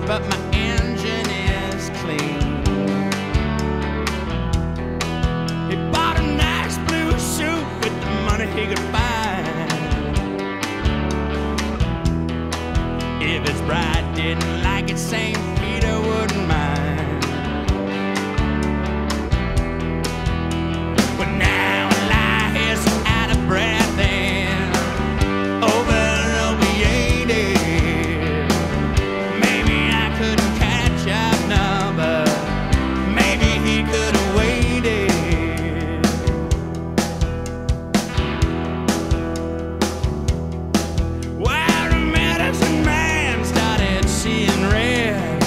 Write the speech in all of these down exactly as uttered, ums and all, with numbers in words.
but my engine is clean. He bought a nice blue suit with the money he could find. If his bride didn't like it, Saint Peter wouldn't mind. But now I lie here so out of breath and over opiated. Maybe I couldn't catch up now, but maybe he could have waited. Well, the medicine man started seeing red.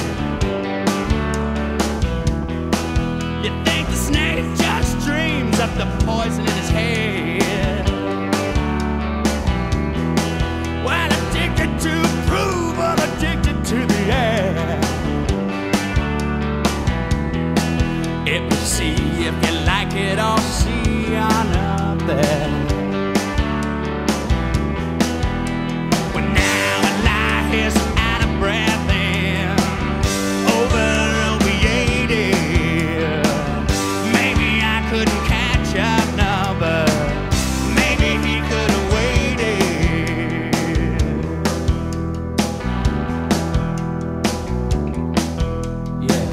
You think the snake just dreams up the poison in his head? Well, addicted to approval, addicted to the air. It will see if you like it or see on up there. Well, now I lie here so out of breath and over opiated. Maybe I couldn't catch up now, but maybe he could have waited. Yeah.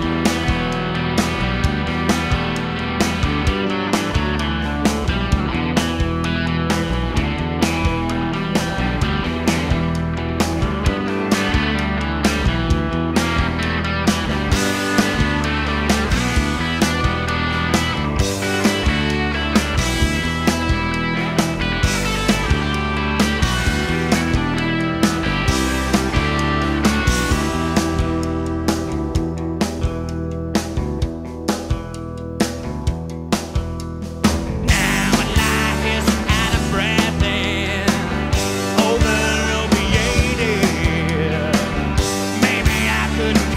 Now I lie here so out of breath and over opiated. Maybe I couldn't